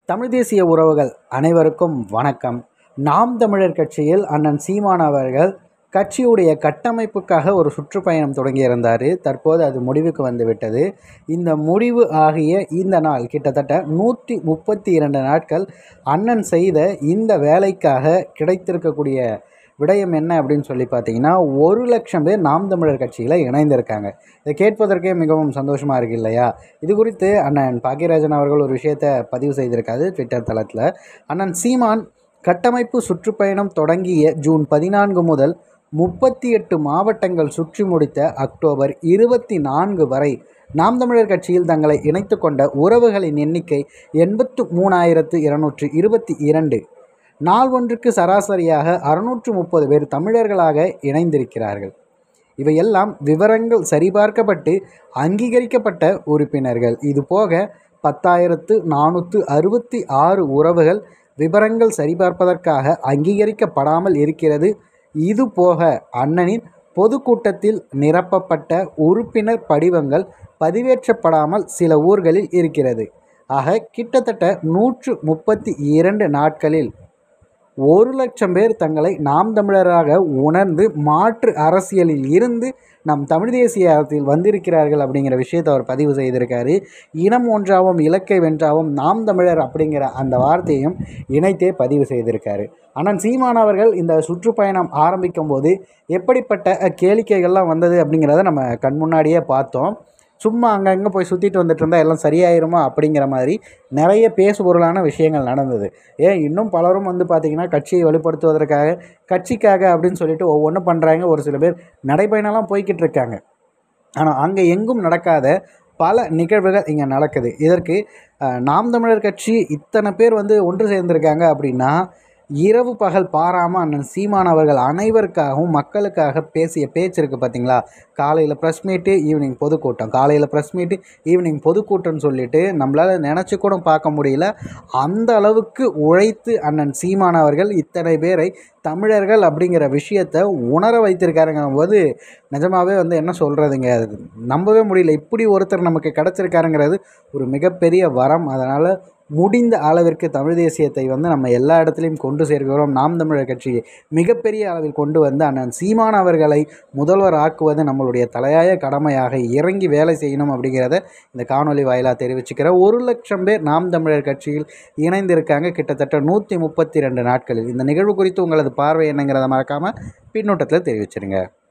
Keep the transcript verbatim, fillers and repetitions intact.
தமிழ் தேசிய உறவுகள் அனைவருக்கும் வணக்கம். நாம் தமிழர் கட்சியில் அண்ணன் சீமான் அவர்கள் கட்சியுடைய கட்டமைப்புக்காக ஒரு சுற்றுப்பயணம் தொடங்கியிருந்தார். தற்போது அது முடிவுக்கு வந்துவிட்டது. இந்த முடிவு ஆகிய இந்த நாள் கிட்டத்தட்ட நூற்றி முப்பத்தி இரண்டு நாட்கள் அண்ணன் செய்த இந்த வேலைக்காக கிடைத்திருக்கக்கூடிய விடயம் என்ன அப்படின்னு சொல்லி பார்த்தீங்கன்னா, ஒரு லட்சம் பேர் நாம் தமிழர் கட்சியில் இணைந்திருக்காங்க. இதை கேட்பதற்கே மிகவும் சந்தோஷமாக இருக்குது இல்லையா? இது குறித்து அண்ணன் பாக்கியராஜன் அவர்கள் ஒரு விஷயத்தை பதிவு செய்திருக்காரு ட்விட்டர் தளத்தில். அண்ணன் சீமான் கட்டமைப்பு சுற்றுப்பயணம் தொடங்கிய ஜூன் பதினான்கு முதல் முப்பத்தி எட்டு மாவட்டங்கள் சுற்றி முடித்த அக்டோபர் இருபத்தி நான்கு வரை நாம் தமிழர் கட்சியில் தங்களை இணைத்து கொண்ட உறவுகளின் எண்ணிக்கை எண்பத்து மூணாயிரத்து இருநூற்றி இருபத்தி இரண்டு. நாள் ஒன்றுக்கு சராசரியாக அறுநூற்று முப்பது பேர் தமிழர்களாக இணைந்திருக்கிறார்கள். இவையெல்லாம் விவரங்கள் சரிபார்க்கப்பட்டு அங்கீகரிக்கப்பட்ட உறுப்பினர்கள். இதுபோக பத்தாயிரத்து நானூற்று அறுபத்தி ஆறு உறவுகள் விவரங்கள் சரிபார்ப்பதற்காக அங்கீகரிக்கப்படாமல் இருக்கிறது. இதுபோக அண்ணனின் பொதுக்கூட்டத்தில் நிரப்பப்பட்ட உறுப்பினர் படிவங்கள் பதிவேற்றப்படாமல் சில ஊர்களில் இருக்கிறது. ஆக கிட்டத்தட்ட நூற்று முப்பத்தி இரண்டு நாட்களில் ஒரு லட்சம் பேர் தங்களை நாம் தமிழராக உணர்ந்து மாற்று அரசியலில் இருந்து நம் தமிழ் தேசிய அரசியல் வந்திருக்கிறார்கள் அப்படிங்கிற விஷயத்தை அவர் பதிவு செய்திருக்காரு. இனம் ஒன்றாவும் இலக்கை வென்றாவும் நாம் தமிழர் அப்படிங்கிற அந்த வார்த்தையும் இணைத்தே பதிவு செய்திருக்காரு. ஆனால் சீமான் அவர்கள் இந்த சுற்றுப்பயணம் ஆரம்பிக்கும் போது எப்படிப்பட்ட கேளிக்கைகள்லாம் வந்தது அப்படிங்கிறத நம்ம கண் முன்னாடியே பார்த்தோம். சும்மா அங்கங்கே போய் சுற்றிட்டு வந்துட்டு இருந்தால் எல்லாம் சரியாயிருமா அப்படிங்கிற மாதிரி நிறைய பேசுபொருளான விஷயங்கள் நடந்தது. ஏன் இன்னும் பலரும் வந்து பார்த்திங்கன்னா கட்சியை வலுப்படுத்துவதற்காக கட்சிக்காக அப்படின்னு சொல்லிட்டு ஒவ்வொன்றும் பண்ணுறாங்க. ஒரு சில பேர் நடைபயணம்லாம் போய்கிட்டு இருக்காங்க. ஆனால் அங்கே எங்கும் நடக்காத பல நிகழ்வுகள் இங்கே நடக்குது. இதற்கு நாம் தமிழர் கட்சி இத்தனை பேர் வந்து ஒன்று சேர்ந்திருக்காங்க அப்படின்னா இரவு பகல் பாராமல் அண்ணன் சீமான் அவர்கள் அனைவருக்காகவும் மக்களுக்காக பேசிய பேச்சு இருக்குது பார்த்தீங்களா? காலையில் ப்ரெஸ் மீட்டு ஈவினிங் பொதுக்கூட்டம், காலையில் ப்ரெஸ் மீட்டு ஈவினிங் பொதுக்கூட்டம்னு சொல்லிட்டு நம்மளால் நினச்சி கூட பார்க்க முடியல. அந்த அளவுக்கு உழைத்து அண்ணன் சீமான் அவர்கள் இத்தனை பேரை தமிழர்கள் அப்படிங்கிற விஷயத்தை உணர வைத்திருக்காருங்கும் போது நிஜமாகவே வந்து என்ன சொல்கிறதுங்க, அது நம்பவே முடியல. இப்படி ஒருத்தர் நமக்கு கிடச்சிருக்காருங்கிறது ஒரு மிகப்பெரிய வரம். அதனால் முடிந்த அளவிற்கு தமிழ் தேசியத்தை வந்து நம்ம எல்லா இடத்துலையும் கொண்டு சேர்க்கிறோம். நாம் தமிழர் கட்சியை மிகப்பெரிய அளவில் கொண்டு வந்து அண்ணன் சீமான் அவர்களை முதல்வர் ஆக்குவது நம்மளுடைய தலையாய கடமையாக இறங்கி வேலை செய்யணும் அப்படிங்கிறத இந்த காணொலி வாயிலாக தெரிவிச்சுக்கிறேன். ஒரு லட்சம் பேர் நாம் தமிழர் கட்சியில் இணைந்திருக்காங்க கிட்டத்தட்ட நூற்றி முப்பத்தி ரெண்டு நாட்களில். இந்த நிகழ்வு குறித்து உங்களது பார்வை என்னங்கிறத மறக்காமல் பின்னூட்டத்தில் தெரிவிச்சிருங்க.